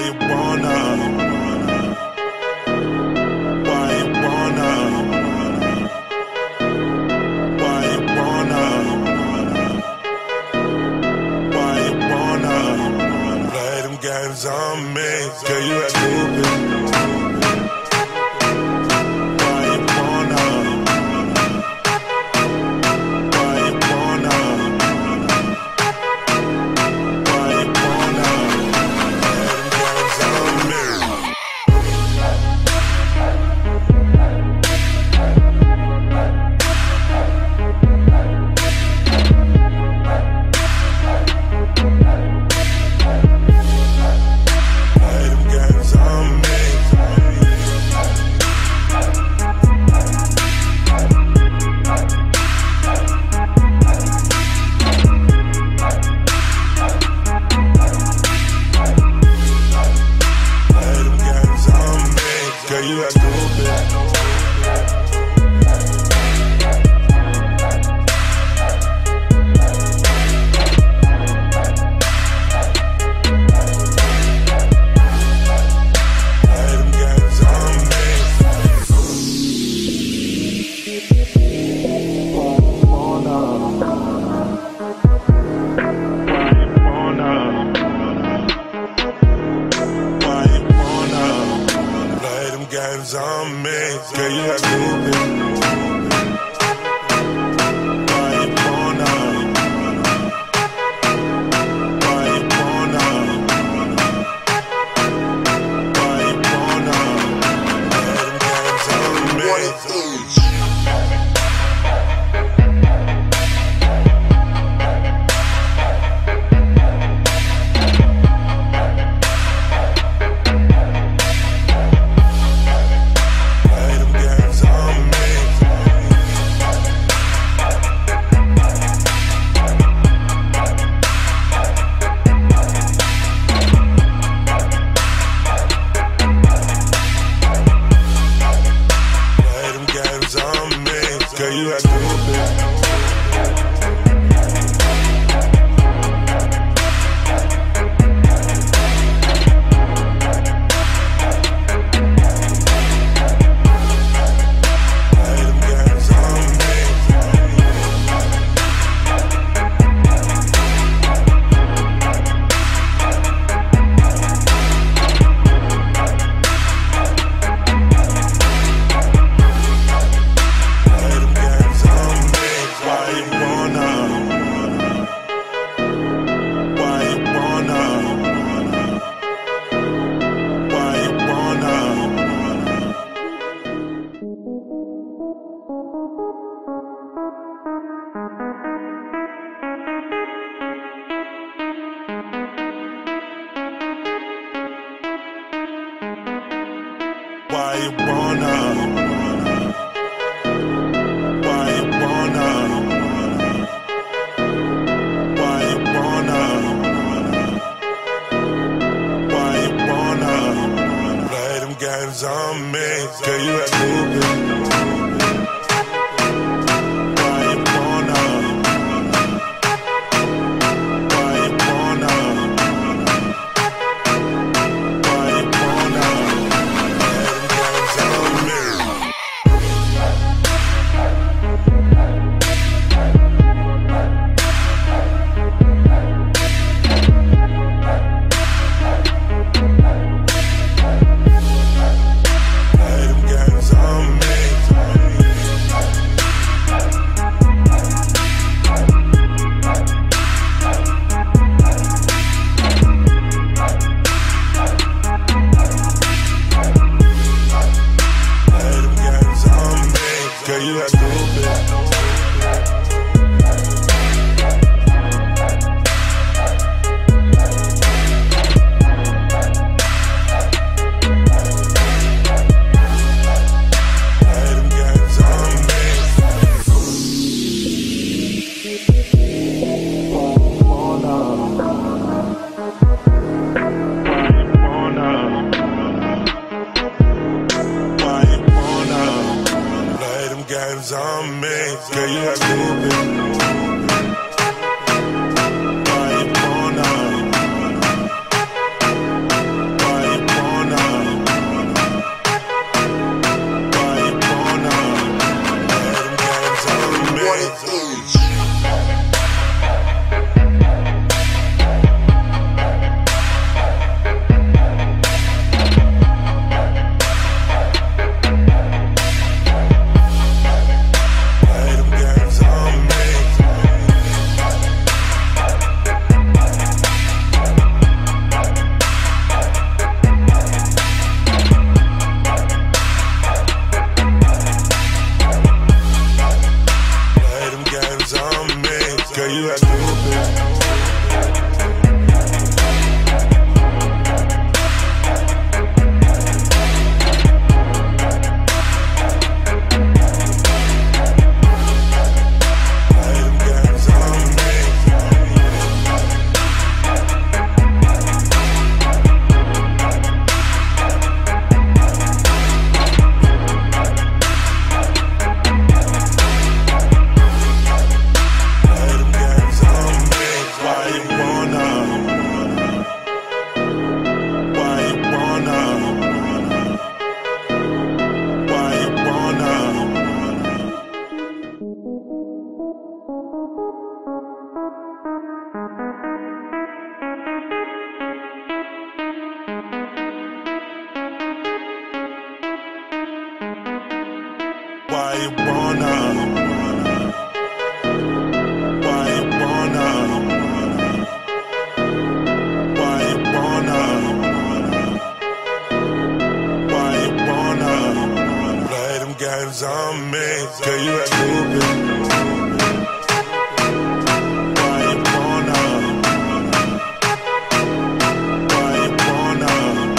you wanna? Why you wanna? Why you wanna? Why you wanna? Play them games on me, girl, you act stupid. Why you wanna? Why you wanna? Why you wanna? Play them games on me. Girl, you act stupid. Games on me, girl, you act stupid. Why you wanna? Why you wanna? Why you wanna? Play them games on me. Girl, you act stupid. Why you wanna? Why you wanna? Why you wanna? Why you wanna? Play them games on me, girl, you act stupid. Why you wanna? Why you wanna? Why you wanna? Girl, you act stupid. Games on me, girl, you act stupid. Why you wanna? Why you act stupid. Why you wanna? Why you wanna? Why you wanna? Why you wanna? Play them games on me, girl, you act stupid. Why you wanna? Why you wanna?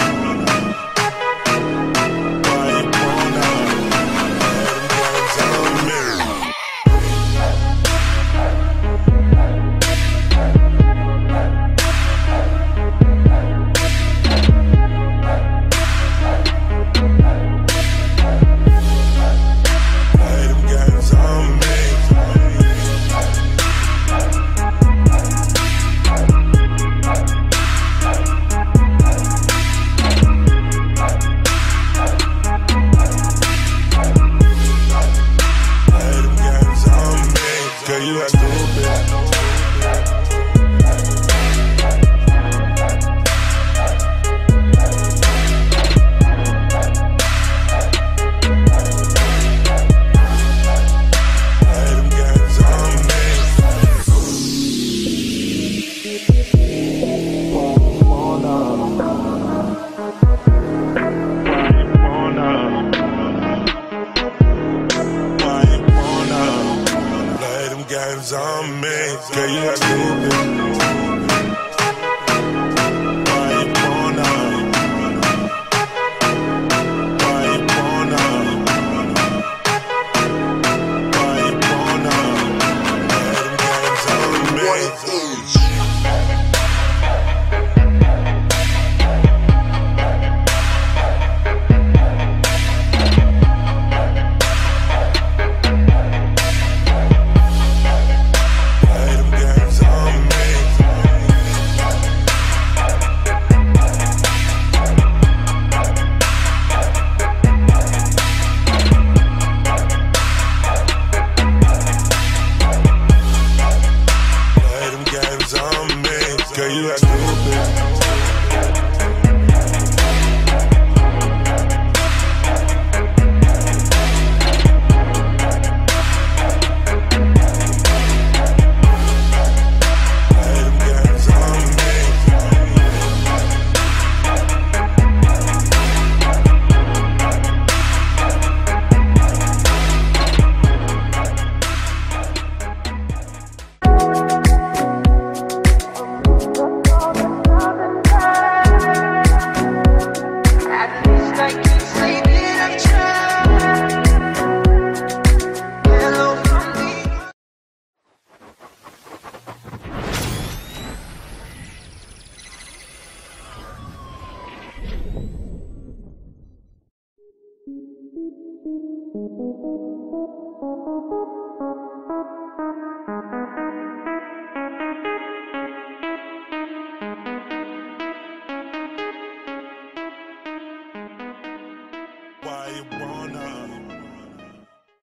Why you wanna? Girl, you act stupid. Games on me, girl, you act stupid. Why you wanna? Why you wanna? Why you wanna? Play them games on me. Girl, you act stupid. Why you wanna?